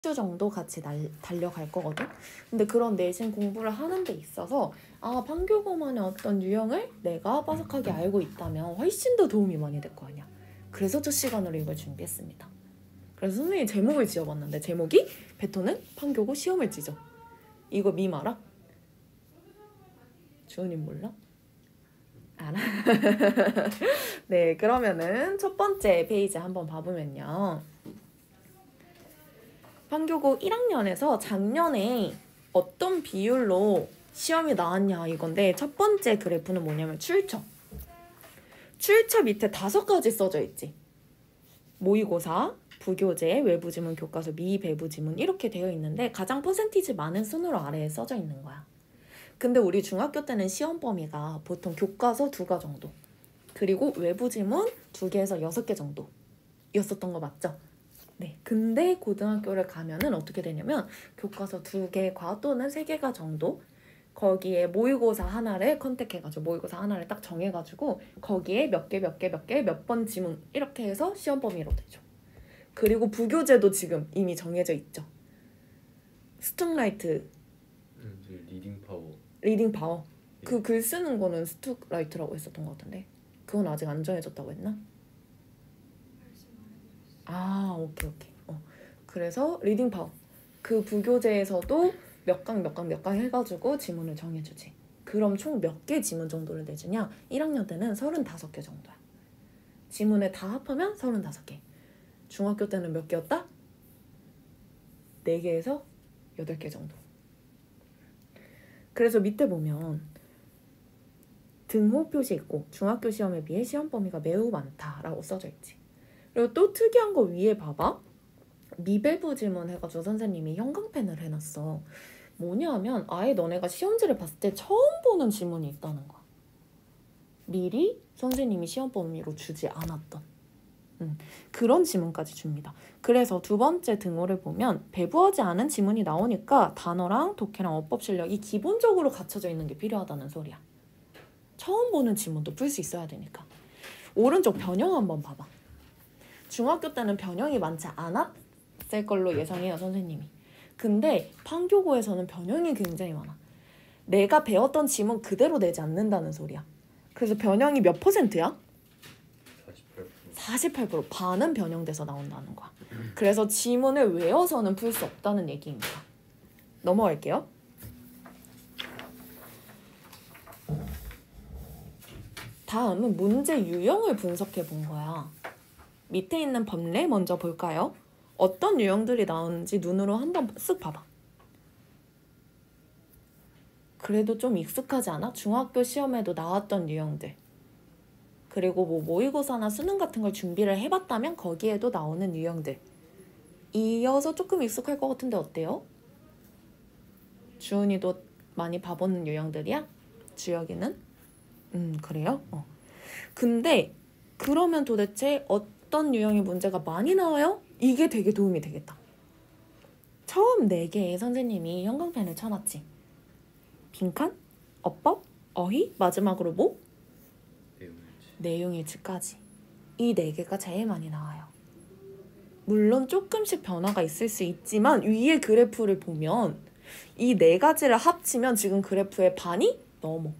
주 정도 같이 달려갈 거거든. 근데 그런 내신 공부를 하는 데 있어서 판교고만의 어떤 유형을 내가 빠삭하게 알고 있다면 훨씬 더 도움이 많이 될 거 아니야. 그래서 첫 시간으로 이걸 준비했습니다. 그래서 선생님이 제목을 지어봤는데 제목이 베토는 판교고 시험을 찢어. 이거 밈 알아? 주은님 몰라? 알아? 네, 그러면은 첫 번째 페이지 한번 봐보면요. 판교고 1학년에서 작년에 어떤 비율로 시험이 나왔냐 이건데, 첫 번째 그래프는 뭐냐면 출처. 출처 밑에 5가지 써져 있지. 모의고사, 부교재, 외부지문, 교과서, 미배부지문 이렇게 되어 있는데 가장 퍼센티지 많은 순으로 아래에 써져 있는 거야. 근데 우리 중학교 때는 시험 범위가 보통 교과서 2가 정도, 그리고 외부지문 2개에서 6개 정도였었던 거 맞죠? 네. 근데 고등학교를 가면은 어떻게 되냐면 교과서 2개과 또는 3개가 정도, 거기에 모의고사 하나를 컨택해가지고 모의고사 하나를 딱 정해가지고 거기에 몇 개 몇 번 지문 이렇게 해서 시험 범위로 되죠. 그리고 부교재도 지금 이미 정해져 있죠. 스툭라이트 리딩 파워 그 글 쓰는 거는 스툭라이트라고 했었던 것 같은데 그건 아직 안 정해졌다고 했나? 오케이. 그래서 리딩 파워 그 부교재에서도 몇 강 해가지고 지문을 정해주지. 그럼 총 몇 개 지문 정도를 내주냐? 1학년 때는 35개 정도야. 지문에 다 합하면 35개. 중학교 때는 몇 개였다? 4개에서 8개 정도. 그래서 밑에 보면 등호 표시 있고 중학교 시험에 비해 시험 범위가 매우 많다라고 써져 있지. 그리고 또 특이한 거 위에 봐봐. 미배부 질문 해가지고 선생님이 형광펜을 해놨어. 뭐냐면 아예 너네가 시험지를 봤을 때 처음 보는 지문이 있다는 거야. 미리 선생님이 시험 범위로 주지 않았던 그런 지문까지 줍니다. 그래서 두 번째 등호를 보면 배부하지 않은 지문이 나오니까 단어랑 독해랑 어법 실력이 기본적으로 갖춰져 있는 게 필요하다는 소리야. 처음 보는 지문도 풀 수 있어야 되니까. 오른쪽 변형 한번 봐봐. 중학교 때는 변형이 많지 않았을 걸로 예상해요, 선생님이. 근데 판교고에서는 변형이 굉장히 많아. 내가 배웠던 지문 그대로 내지 않는다는 소리야. 그래서 변형이 몇 %야? 48%. 반은 변형돼서 나온다는 거야. 그래서 지문을 외워서는 풀 수 없다는 얘기입니다. 넘어갈게요. 다음은 문제 유형을 분석해 본 거야. 밑에 있는 법례 먼저 볼까요? 어떤 유형들이 나오는지 눈으로 한번 쓱 봐봐. 그래도 좀 익숙하지 않아? 중학교 시험에도 나왔던 유형들. 그리고 뭐 모의고사나 수능 같은 걸 준비를 해봤다면 거기에도 나오는 유형들. 이어서 조금 익숙할 것 같은데 어때요? 주은이도 많이 봐보는 유형들이야? 주혁이는? 그래요? 근데 그러면 도대체 어떤 유형의 문제가 많이 나와요? 이게 되게 도움이 되겠다. 처음 4개의 선생님이 형광펜을 쳐놨지. 빈칸, 어법, 어휘, 마지막으로 뭐? 내용일치까지. 이 4개가 제일 많이 나와요. 물론 조금씩 변화가 있을 수 있지만 위에 그래프를 보면 이 4가지를 합치면 지금 그래프의 반이 넘어.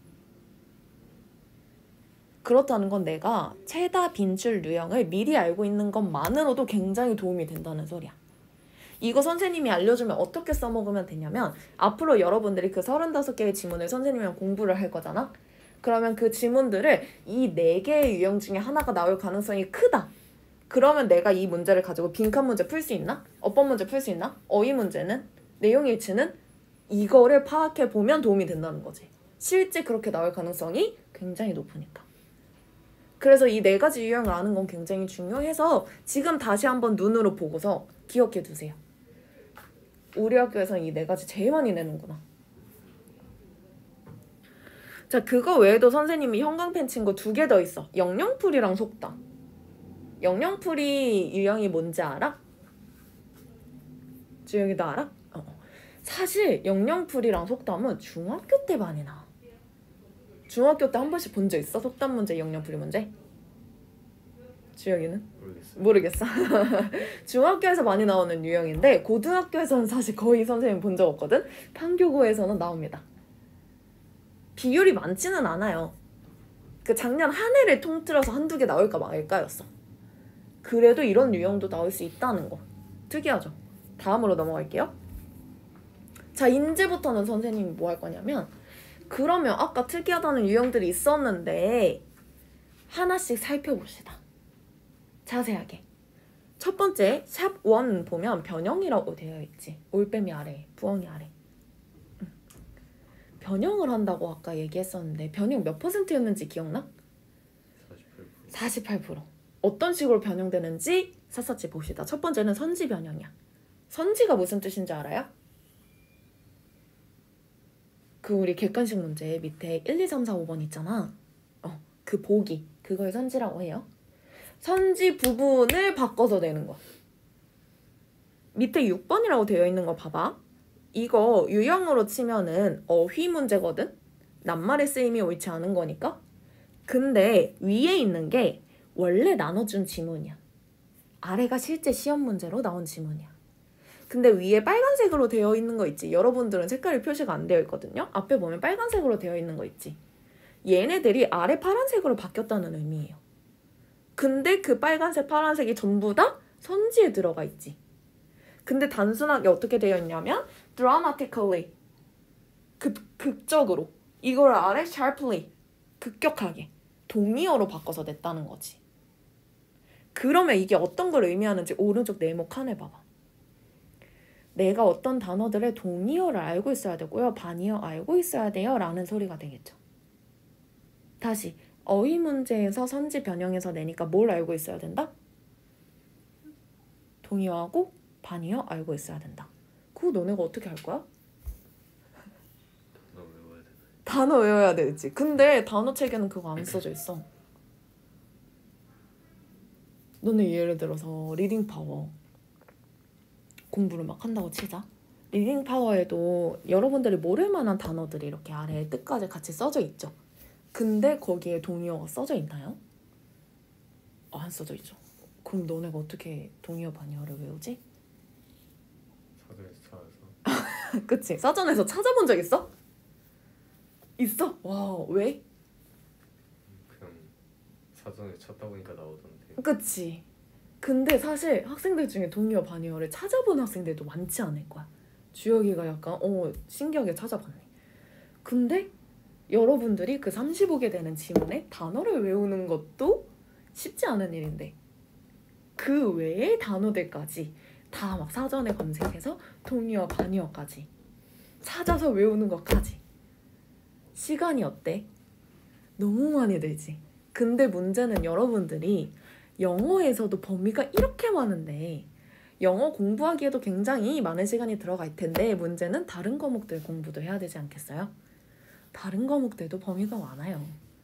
그렇다는 건 내가 최다 빈출 유형을 미리 알고 있는 것만으로도 굉장히 도움이 된다는 소리야. 이거 선생님이 알려주면 어떻게 써먹으면 되냐면 앞으로 여러분들이 그 35개의 지문을 선생님이랑 공부를 할 거잖아? 그러면 그 지문들을 이 4개의 유형 중에 하나가 나올 가능성이 크다. 그러면 내가 이 문제를 가지고 빈칸 문제 풀 수 있나? 어법 문제 풀 수 있나? 어휘 문제는? 내용일치는? 이거를 파악해 보면 도움이 된다는 거지. 실제 그렇게 나올 가능성이 굉장히 높으니까. 그래서 이 4가지 유형을 아는 건 굉장히 중요해서 지금 다시 한번 눈으로 보고서 기억해 두세요. 우리 학교에서는 이 4가지 제일 많이 내는구나. 자, 그거 외에도 선생님이 형광펜 친 거 2개 더 있어. 영영풀이랑 속담. 영영풀이 유형이 뭔지 알아? 주영이도 알아? 사실 영영풀이랑 속담은 중학교 때 많이 나와. 중학교 때 한 번씩 본 적 있어? 속담 문제, 영영풀이 문제? 주혁이는? 모르겠어요. 모르겠어. 중학교에서 많이 나오는 유형인데 고등학교에서는 사실 거의 선생님 본 적 없거든? 판교고에서는 나옵니다. 비율이 많지는 않아요. 그 작년 한 해를 통틀어서 한두 개 나올까 말까였어. 그래도 이런 유형도 나올 수 있다는 거. 특이하죠? 다음으로 넘어갈게요. 자, 이제부터는 선생님이 뭐 할 거냐면 그러면 아까 특이하다는 유형들이 있었는데 하나씩 살펴봅시다. 자세하게. 첫 번째 샵 1 보면 변형이라고 되어 있지. 올빼미 아래, 부엉이 아래. 변형을 한다고 아까 얘기했었는데 변형 몇 %였는지 기억나? 48%. 48%. 어떤 식으로 변형되는지 샅샅이 봅시다. 첫 번째는 선지 변형이야. 선지가 무슨 뜻인지 알아요? 그 우리 객관식 문제 밑에 1, 2, 3, 4, 5번 있잖아. 그 보기. 그걸 선지라고 해요. 선지 부분을 바꿔서 내는 거야. 밑에 6번이라고 되어 있는 거 봐봐. 이거 유형으로 치면은 어휘 문제거든? 낱말의 쓰임이 옳지 않은 거니까. 근데 위에 있는 게 원래 나눠준 지문이야. 아래가 실제 시험 문제로 나온 지문이야. 근데 위에 빨간색으로 되어 있는 거 있지. 여러분들은 색깔이 표시가 안 되어 있거든요. 앞에 보면 빨간색으로 되어 있는 거 있지. 얘네들이 아래 파란색으로 바뀌었다는 의미예요. 근데 그 빨간색, 파란색이 전부 다 선지에 들어가 있지. 근데 단순하게 어떻게 되어 있냐면 dramatically, 극적으로. 이걸 아래 sharply, 급격하게 동의어로 바꿔서 냈다는 거지. 그러면 이게 어떤 걸 의미하는지 오른쪽 네모 칸에 봐봐. 내가 어떤 단어들의 동의어를 알고 있어야 되고요. 반의어 알고 있어야 돼요. 라는 소리가 되겠죠. 다시 어휘 문제에서 선지 변형해서 내니까 뭘 알고 있어야 된다? 동의어하고 반의어 알고 있어야 된다. 그거 너네가 어떻게 할 거야? 단어 외워야 되나요? 단어 외워야 되지. 근데 단어 책에는 그거 안 써져 있어. 너네 예를 들어서 리딩 파워 공부를 막 한다고 치자. 리딩 파워에도 여러분들이 모를 만한 단어들이 이렇게 아래에 뜻까지 같이 써져 있죠. 근데 거기에 동의어가 써져 있나요? 안 써져 있죠. 그럼 너네가 어떻게 동의어 반의어를 외우지? 사전에서 찾아서. 그치? 사전에서 찾아본 적 있어? 있어? 와, 왜? 그냥 사전에 찾다 보니까 나오던데. 그치? 근데 사실 학생들 중에 동의어 반의어를 찾아본 학생들도 많지 않을 거야. 주혁이가 약간 신기하게 찾아봤네. 근데 여러분들이 그 35개 되는 지문에 단어를 외우는 것도 쉽지 않은 일인데 그 외의 단어들까지 다 막 사전에 검색해서 동의어 반의어까지 찾아서 외우는 것까지 시간이 어때? 너무 많이 들지. 근데 문제는 여러분들이 영어에서도 범위가 이렇게 많은데 영어 공부하기에도 굉장히 많은 시간이 들어갈 텐데 문제는 다른 과목들 공부도 해야 되지 않겠어요? 다른 과목들도 범위가 많아요.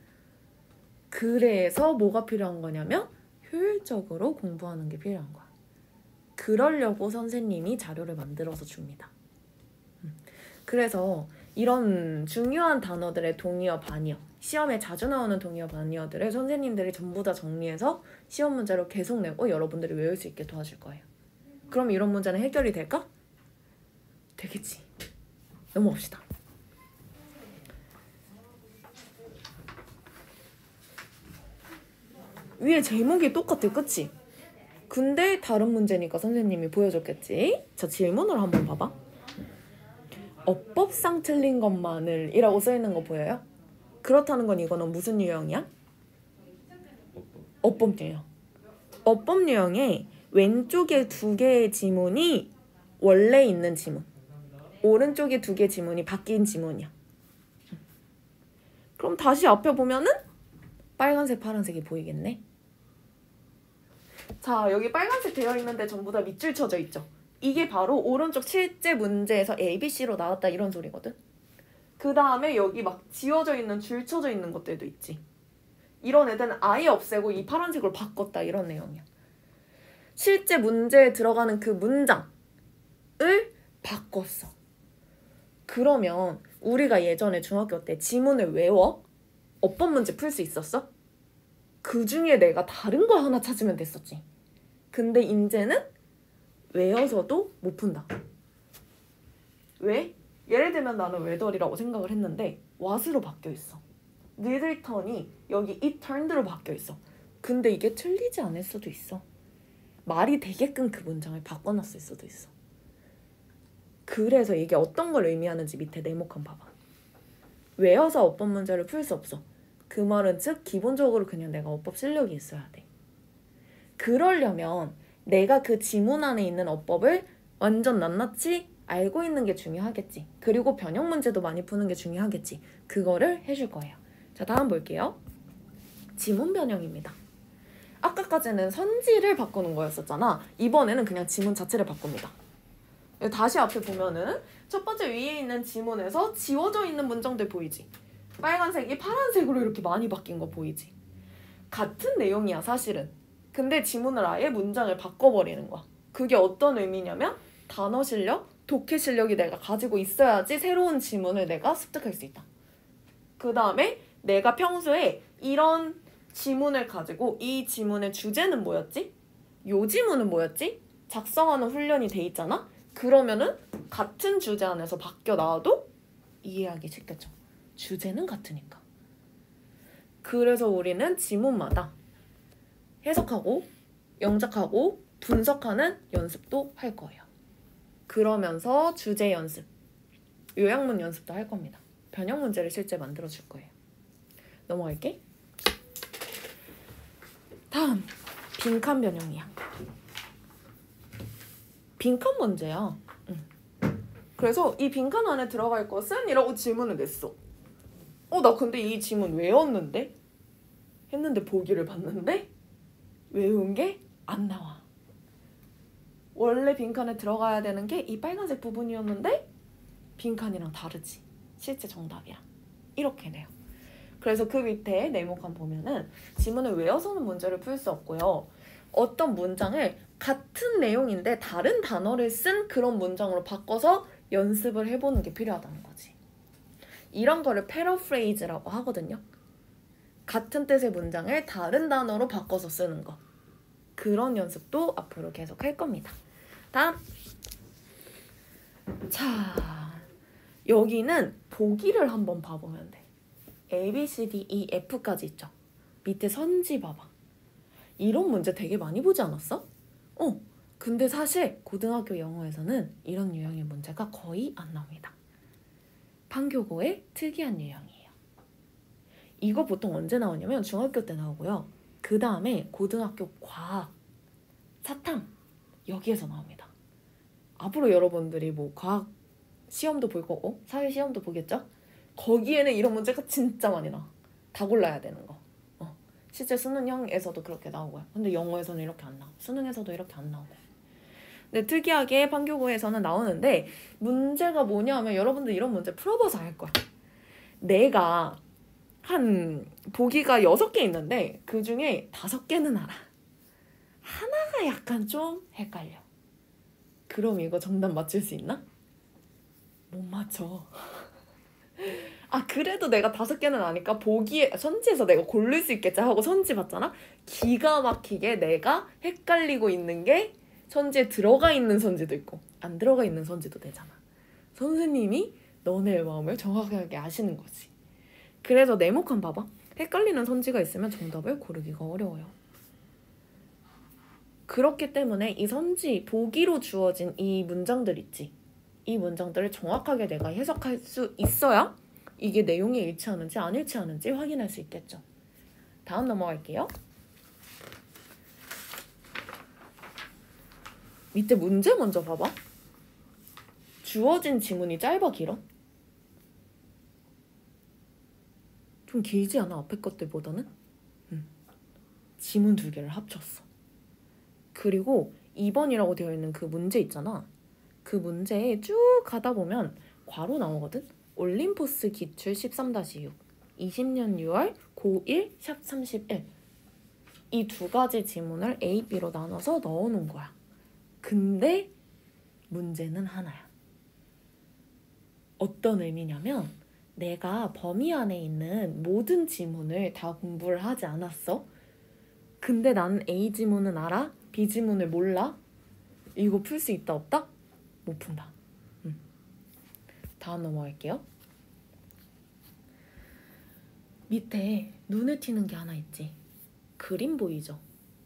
그래서 뭐가 필요한 거냐면 효율적으로 공부하는 게 필요한 거야. 그러려고 선생님이 자료를 만들어서 줍니다. 그래서 이런 중요한 단어들의 동의어, 반의어, 시험에 자주 나오는 동의어, 반의어들을 선생님들이 전부 다 정리해서 시험 문제로 계속 내고 여러분들이 외울 수 있게 도와줄 거예요. 그럼 이런 문제는 해결이 될까? 되겠지. 넘어갑시다. 위에 제목이 똑같아, 그치? 근데 다른 문제니까 선생님이 보여줬겠지? 자, 질문을 한번 봐봐. 어법상 틀린 것만을 이라고 써있는 거 보여요? 그렇다는 건 이거는 무슨 유형이야? 어법 유형. 어법 유형에 왼쪽에 2개의 지문이 원래 있는 지문, 오른쪽에 2개 지문이 바뀐 지문이야. 그럼 다시 앞에 보면은 빨간색, 파란색이 보이겠네? 자, 여기 빨간색 되어 있는데 전부 다 밑줄 쳐져 있죠? 이게 바로 오른쪽 실제 문제에서 ABC로 나왔다 이런 소리거든? 그 다음에 여기 막 지워져 있는 줄 쳐져 있는 것들도 있지. 이런 애들은 아예 없애고 이 파란색으로 바꿨다 이런 내용이야. 실제 문제에 들어가는 그 문장을 바꿨어. 그러면 우리가 예전에 중학교 때 지문을 외워? 어법 문제 풀 수 있었어? 그 중에 내가 다른 거 하나 찾으면 됐었지. 근데 이제는 외워서도 못 푼다. 왜? 예를 들면 나는 웨더리라고 생각을 했는데 what으로 바뀌어 있어. little turn이 여기 it turned로 바뀌어 있어. 근데 이게 틀리지 않을 수도 있어. 말이 되게끔 그 문장을 바꿔놨을 수도 있어. 그래서 이게 어떤 걸 의미하는지 밑에 네모칸 봐봐. 외워서 어법 문제를 풀 수 없어. 그 말은 즉 기본적으로 그냥 내가 어법 실력이 있어야 돼. 그러려면 내가 그 지문 안에 있는 어법을 완전 낱낱이 알고 있는 게 중요하겠지. 그리고 변형 문제도 많이 푸는 게 중요하겠지. 그거를 해줄 거예요. 자, 다음 볼게요. 지문 변형입니다. 아까까지는 선지를 바꾸는 거였었잖아. 이번에는 그냥 지문 자체를 바꿉니다. 다시 앞에 보면은 첫 번째 위에 있는 지문에서 지워져 있는 문장들 보이지? 빨간색이 파란색으로 이렇게 많이 바뀐 거 보이지? 같은 내용이야 사실은. 근데 지문을 아예 문장을 바꿔버리는 거야. 그게 어떤 의미냐면 단어 실력, 독해 실력이 내가 가지고 있어야지 새로운 지문을 내가 습득할 수 있다. 그 다음에 내가 평소에 이런 지문을 가지고 이 지문의 주제는 뭐였지? 요 지문은 뭐였지? 작성하는 훈련이 돼 있잖아? 그러면은 같은 주제 안에서 바뀌어 나와도 이해하기 쉽겠죠. 주제는 같으니까. 그래서 우리는 지문마다 해석하고 영작하고 분석하는 연습도 할 거예요. 그러면서 주제 연습, 요약문 연습도 할 겁니다. 변형 문제를 실제 만들어 줄 거예요. 넘어갈게. 다음, 빈칸 변형이야. 빈칸 문제야. 그래서 이 빈칸 안에 들어갈 것은 이라고 질문을 냈어. 나 근데 이 지문 외웠는데? 했는데 보기를 봤는데 외운 게 안 나와. 원래 빈칸에 들어가야 되는 게 이 빨간색 부분이었는데 빈칸이랑 다르지. 실제 정답이랑. 이렇게 돼요. 그래서 그 밑에 네모칸 보면은 지문을 외워서는 문제를 풀 수 없고요. 어떤 문장을 같은 내용인데 다른 단어를 쓴 그런 문장으로 바꿔서 연습을 해보는 게 필요하다는 거지. 이런 거를 패러프레이즈라고 하거든요. 같은 뜻의 문장을 다른 단어로 바꿔서 쓰는 거. 그런 연습도 앞으로 계속 할 겁니다. 다음. 자, 여기는 보기를 한번 봐보면 돼. A, B, C, D, E, F까지 있죠. 밑에 선지 봐봐. 이런 문제 되게 많이 보지 않았어? 근데 사실 고등학교 영어에서는 이런 유형의 문제가 거의 안 나옵니다. 판교고의 특이한 유형이에요. 이거 보통 언제 나오냐면 중학교 때 나오고요. 그 다음에 고등학교 과학, 사탐 여기에서 나옵니다. 앞으로 여러분들이 뭐 과학 시험도 볼 거고 사회 시험도 보겠죠? 거기에는 이런 문제가 진짜 많이 나와. 다 골라야 되는 거. 실제 수능형에서도 그렇게 나오고요. 근데 영어에서는 이렇게 안 나와. 수능에서도 이렇게 안 나오고. 근데 특이하게 판교고에서는 나오는데 문제가 뭐냐면 여러분들 이런 문제 풀어봐서 알 거야. 내가 한 보기가 6개 있는데 그 중에 5개는 알아. 하나가 약간 좀 헷갈려. 그럼 이거 정답 맞출 수 있나? 못 맞춰. 그래도 내가 5개는 아니까 보기에 선지에서 내가 고를 수 있겠지 하고 선지 봤잖아? 기가 막히게 내가 헷갈리고 있는 게 선지에 들어가 있는 선지도 있고 안 들어가 있는 선지도 되잖아. 선생님이 너네의 마음을 정확하게 아시는 거지. 그래서 네모칸 봐봐. 헷갈리는 선지가 있으면 정답을 고르기가 어려워요. 그렇기 때문에 이 선지, 보기로 주어진 이 문장들 있지. 이 문장들을 정확하게 내가 해석할 수 있어야 이게 내용이 일치하는지 안 일치하는지 확인할 수 있겠죠. 다음 넘어갈게요. 밑에 문제 먼저 봐봐. 주어진 지문이 짧아 길어? 좀 길지 않아? 앞에 것들보다는? 지문 2개를 합쳤어. 그리고 2번이라고 되어 있는 그 문제 있잖아. 그 문제에 쭉 가다 보면 괄호 나오거든? 올림포스 기출 13-6 20년 6월 고1 샵 31 이 2가지 지문을 A, B로 나눠서 넣어놓은 거야. 근데 문제는 하나야. 어떤 의미냐면 내가 범위 안에 있는 모든 지문을 다 공부를 하지 않았어. 근데 나는 A 지문은 알아? B 지문을 몰라? 이거 풀 수 있다 없다? 못 푼다. 다음 넘어갈게요. 밑에 눈에 튀는 게 하나 있지. 그림 보이죠?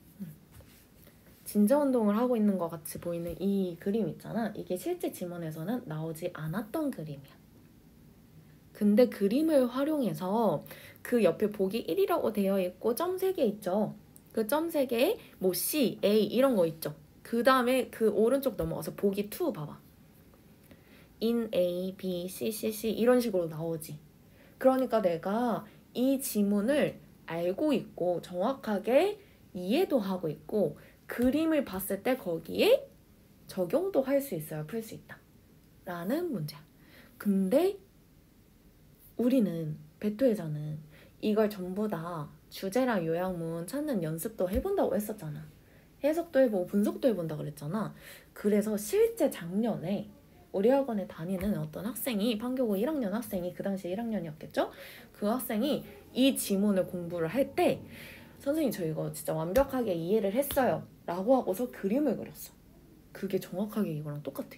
진저 운동을 하고 있는 것 같이 보이는 이 그림 있잖아. 이게 실제 지문에서는 나오지 않았던 그림이야. 근데 그림을 활용해서 그 옆에 보기 1이라고 되어 있고 점 3개 있죠. 그 점 3개에 뭐 C, A 이런 거 있죠. 그 다음에 그 오른쪽 넘어가서 보기 2 봐봐. in A, B, C, C, C 이런 식으로 나오지. 그러니까 내가 이 지문을 알고 있고 정확하게 이해도 하고 있고 그림을 봤을 때 거기에 적용도 할 수 있어야 풀 수 있다 라는 문제야. 근데 우리는 배토에서는 이걸 전부 다 주제랑 요약문 찾는 연습도 해본다고 했었잖아. 해석도 해보고 분석도 해본다 그랬잖아. 그래서 실제 작년에 우리 학원에 다니는 어떤 학생이 판교고 1학년 학생이 그 당시 1학년이었겠죠? 그 학생이 이 지문을 공부를 할 때 선생님 저 이거 진짜 완벽하게 이해를 했어요 라고 하고서 그림을 그렸어. 그게 정확하게 이거랑 똑같아.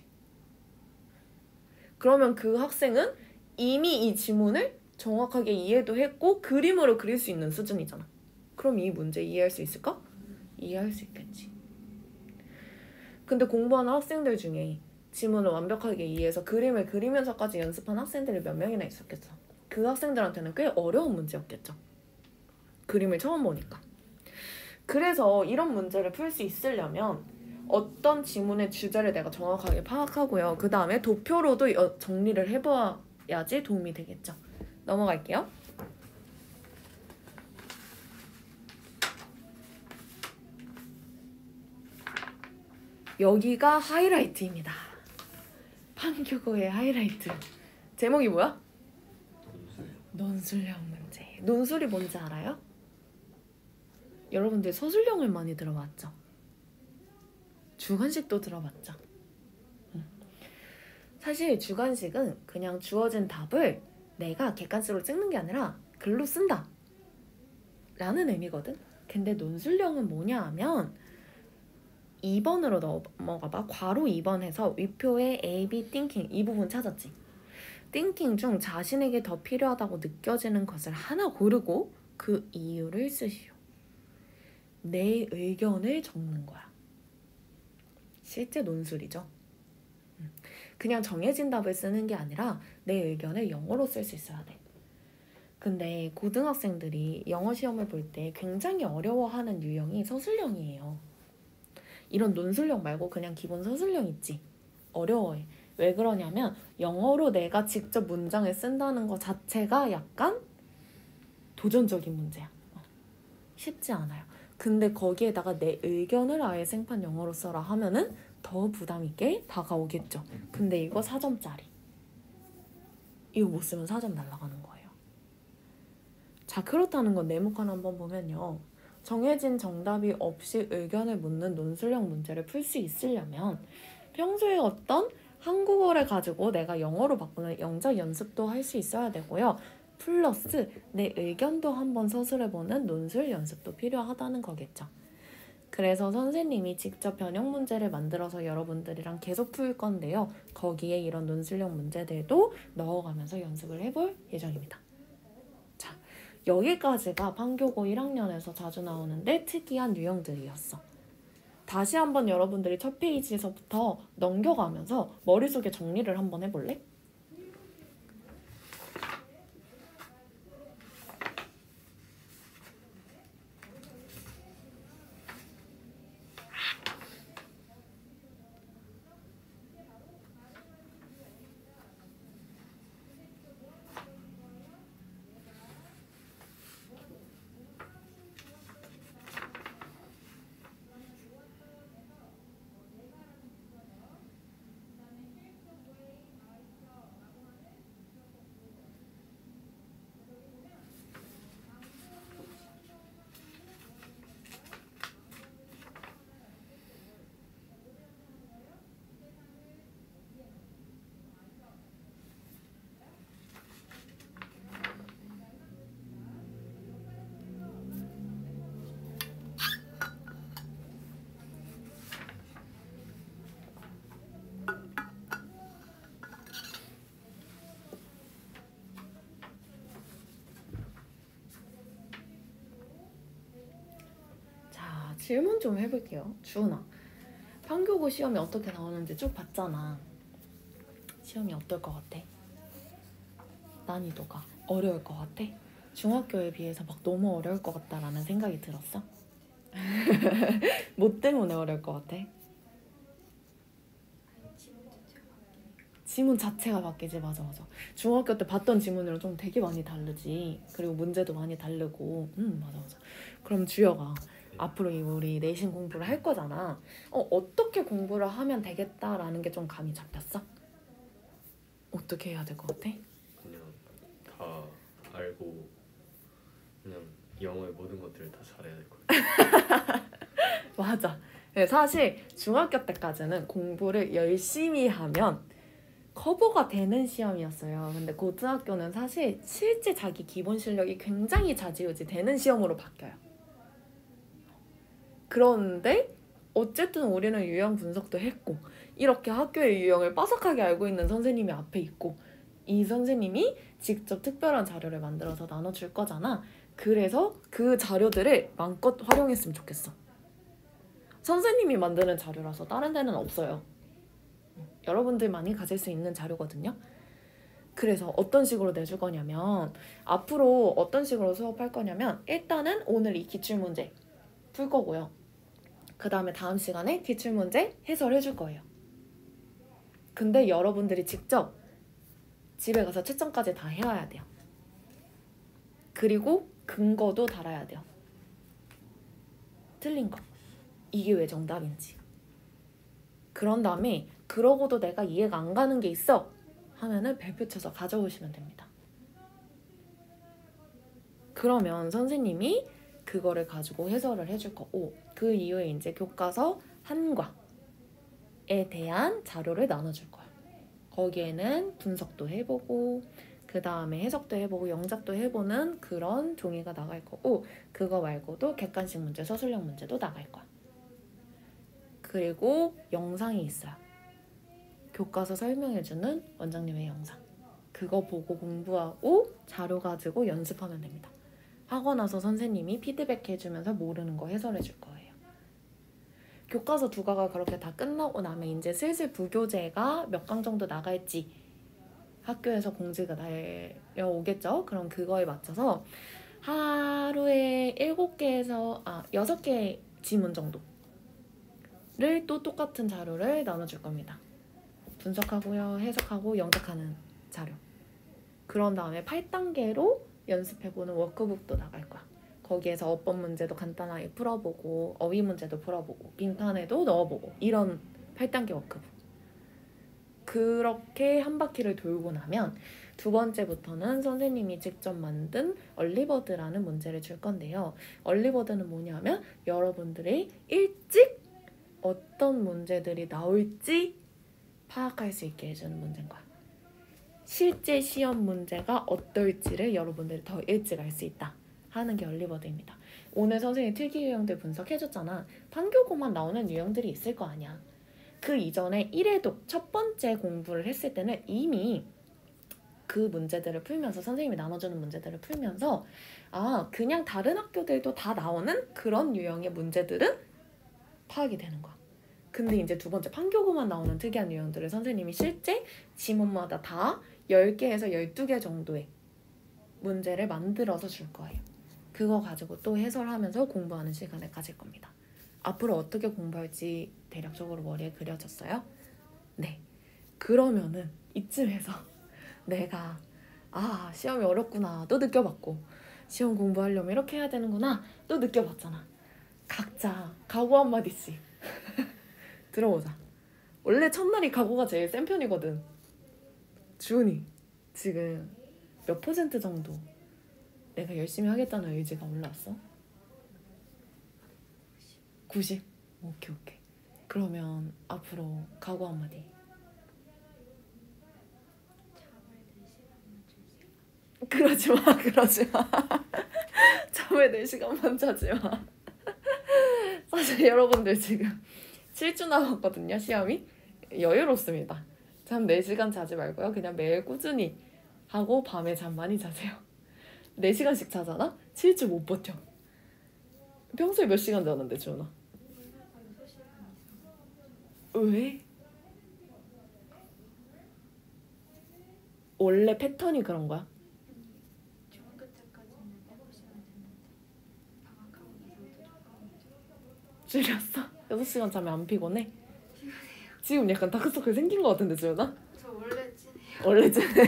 그러면 그 학생은 이미 이 지문을 정확하게 이해도 했고 그림으로 그릴 수 있는 수준이잖아. 그럼 이 문제 이해할 수 있을까? 이해할 수 있겠지. 근데 공부하는 학생들 중에 지문을 완벽하게 이해해서 그림을 그리면서까지 연습한 학생들이 몇 명이나 있었겠어. 그 학생들한테는 꽤 어려운 문제였겠죠. 그림을 처음 보니까. 그래서 이런 문제를 풀 수 있으려면 어떤 지문의 주제를 내가 정확하게 파악하고요. 그 다음에 도표로도 정리를 해봐야지 도움이 되겠죠. 넘어갈게요. 여기가 하이라이트입니다. 판교고의 하이라이트. 제목이 뭐야? 논술형 문제. 논술이 뭔지 알아요? 여러분들 서술형을 많이 들어봤죠? 주관식도 들어봤죠? 사실 주관식은 그냥 주어진 답을 내가 객관식으로 찍는 게 아니라 글로 쓴다 라는 의미거든. 근데 논술형은 뭐냐 하면 2번으로 넘어가봐. 괄호 2번 해서 위표에 A, B, thinking 이 부분 찾았지. thinking 중 자신에게 더 필요하다고 느껴지는 것을 하나 고르고 그 이유를 쓰시오. 내 의견을 적는 거야. 실제 논술이죠. 그냥 정해진 답을 쓰는 게 아니라 내 의견을 영어로 쓸 수 있어야 돼. 근데 고등학생들이 영어 시험을 볼 때 굉장히 어려워하는 유형이 서술형이에요. 이런 논술형 말고 그냥 기본 서술형 있지. 어려워해. 왜 그러냐면 영어로 내가 직접 문장을 쓴다는 것 자체가 약간 도전적인 문제야. 쉽지 않아요. 근데 거기에다가 내 의견을 아예 생판 영어로 써라 하면은 더 부담 있게 다가오겠죠. 근데 이거 4점짜리. 이거 못 쓰면 4점 날아가는 거예요. 자, 그렇다는 건 네모칸 한번 보면요. 정해진 정답이 없이 의견을 묻는 논술형 문제를 풀 수 있으려면 평소에 어떤 한국어를 가지고 내가 영어로 바꾸는 영작 연습도 할 수 있어야 되고요. 플러스 내 의견도 한번 서술해보는 논술 연습도 필요하다는 거겠죠. 그래서 선생님이 직접 변형 문제를 만들어서 여러분들이랑 계속 풀 건데요. 거기에 이런 논술형 문제들도 넣어가면서 연습을 해볼 예정입니다. 자, 여기까지가 판교고 1학년에서 자주 나오는데 특이한 유형들이었어. 다시 한번 여러분들이 첫 페이지에서부터 넘겨가면서 머릿속에 정리를 한번 해볼래? 질문 좀 해볼게요. 주은아, 판교고 시험이 어떻게 나오는지 쭉 봤잖아. 시험이 어떨 것 같아? 난이도가 어려울 것 같아? 중학교에 비해서 막 너무 어려울 것 같다라는 생각이 들었어? 뭐 때문에 어려울 것 같아? 지문 자체가 바뀌지. 맞아. 중학교 때 봤던 지문이랑 좀 되게 많이 다르지. 그리고 문제도 많이 다르고. 맞아. 그럼 주혁아, 앞으로 우리 내신 공부를 할 거잖아. 어떻게 공부를 하면 되겠다라는 게 좀 감이 잡혔어? 어떻게 해야 될 것 같아? 그냥 다 알고 그냥 영어의 모든 것들을 다 잘해야 될 거예요. 맞아. 네, 사실 중학교 때까지는 공부를 열심히 하면 커버가 되는 시험이었어요. 근데 고등학교는 사실 실제 자기 기본 실력이 굉장히 좌지우지 되는 시험으로 바뀌어요. 그런데 어쨌든 우리는 유형 분석도 했고 이렇게 학교의 유형을 빠삭하게 알고 있는 선생님이 앞에 있고 이 선생님이 직접 특별한 자료를 만들어서 나눠줄 거잖아. 그래서 그 자료들을 마음껏 활용했으면 좋겠어. 선생님이 만드는 자료라서 다른 데는 없어요. 여러분들만이 가질 수 있는 자료거든요. 그래서 어떤 식으로 내줄 거냐면 앞으로 어떤 식으로 수업할 거냐면 일단은 오늘 이 기출문제 풀 거고요. 그 다음에 다음 시간에 기출문제 해설해 줄 거예요. 근데 여러분들이 직접 집에 가서 채점까지 다 해와야 돼요. 그리고 근거도 달아야 돼요. 틀린 거. 이게 왜 정답인지. 그런 다음에 그러고도 내가 이해가 안 가는 게 있어 하면은 별표 쳐서 가져오시면 됩니다. 그러면 선생님이 그거를 가지고 해설을 해줄 거고 그 이후에 이제 교과서 한 과에 대한 자료를 나눠줄 거야. 거기에는 분석도 해보고 그 다음에 해석도 해보고 영작도 해보는 그런 종이가 나갈 거고 그거 말고도 객관식 문제, 서술형 문제도 나갈 거야. 그리고 영상이 있어요. 교과서 설명해주는 원장님의 영상. 그거 보고 공부하고 자료 가지고 연습하면 됩니다. 하고 나서 선생님이 피드백해주면서 모르는 거 해설해줄 거예요. 교과서 2과가 그렇게 다 끝나고 나면 이제 슬슬 부교재가 몇 강 정도 나갈지 학교에서 공지가 날려오겠죠. 그럼 그거에 맞춰서 하루에 6개 지문 정도를 또 똑같은 자료를 나눠줄 겁니다. 분석하고요, 해석하고 영작하는 자료. 그런 다음에 8단계로 연습해보는 워크북도 나갈 거야. 거기에서 어법 문제도 간단하게 풀어보고 어휘 문제도 풀어보고 빈칸에도 넣어보고 이런 8단계 워크북. 그렇게 한 바퀴를 돌고 나면 두 번째부터는 선생님이 직접 만든 얼리버드라는 문제를 줄 건데요. 얼리버드는 뭐냐면 여러분들이 일찍 어떤 문제들이 나올지 파악할 수 있게 해주는 문제인 거야. 실제 시험 문제가 어떨지를 여러분들이 더 일찍 알 수 있다 하는 게 얼리버드입니다. 오늘 선생님이 특이 유형들 분석해줬잖아. 판교고만 나오는 유형들이 있을 거 아니야. 그 이전에 1회독 첫 번째 공부를 했을 때는 이미 그 문제들을 풀면서 선생님이 나눠주는 문제들을 풀면서 그냥 다른 학교들도 다 나오는 그런 유형의 문제들은 파악이 되는 거야. 근데 이제 두 번째 판교고만 나오는 특이한 유형들을 선생님이 실제 지문마다 다 10개에서 12개 정도의 문제를 만들어서 줄 거예요. 그거 가지고 또 해설하면서 공부하는 시간을 가질 겁니다. 앞으로 어떻게 공부할지 대략적으로 머리에 그려졌어요? 네. 그러면은 이쯤에서 내가 시험이 어렵구나 또 느껴봤고 시험 공부하려면 이렇게 해야 되는구나 또 느껴봤잖아. 각자 각오 한마디씩 들어보자. 원래 첫날이 각오가 제일 센 편이거든. 주은이 지금 몇 % 정도 내가 열심히 하겠다는 의지가 올라왔어? 90? 오케이. 그러면 앞으로 각오 한마디. 그러지 마. 잠을 4시간만 자지 마. 사실 여러분들 지금 7주 남았거든요, 시험이. 여유롭습니다. 잠 4시간 자지 말고요. 그냥 매일 꾸준히 하고 밤에 잠 많이 자세요. 4시간씩 자잖아? 7주 못 버텨. 평소에 몇 시간 자는데, 주은아? 왜? 원래 패턴이 그런 거야? 중학교 때까지는 7시간 됐는데 방학하고 나서부터 조금 줄였어? 6시간 자면 안 피곤해? 지금 약간 다크서클 생긴 거 같은데 지연아? 저 원래 찐해요. 원래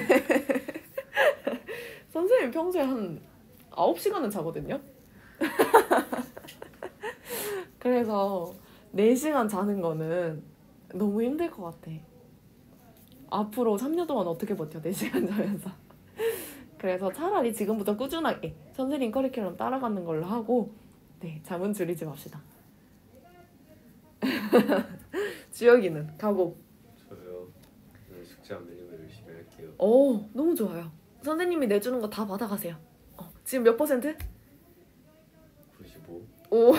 선생님 평소에 한 9시간은 자거든요? 그래서 4시간 자는 거는 너무 힘들 것 같아. 앞으로 3년 동안 어떻게 버텨 4시간 자면서. 그래서 차라리 지금부터 꾸준하게 선생님 커리큘럼 따라가는 걸로 하고 네, 잠은 줄이지 맙시다. 주혁이는 가고. 저요. 오늘 숙제 안 밀리고 열심히 할게요. 오, 너무 좋아요. 선생님이 내주는 거 다 받아가세요. 지금 몇 %? 95. 오,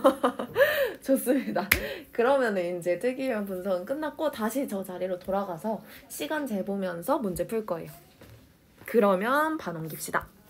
좋습니다. 그러면 이제 특이유형 분석은 끝났고 다시 저 자리로 돌아가서 시간 재보면서 문제 풀 거예요. 그러면 반 옮깁시다.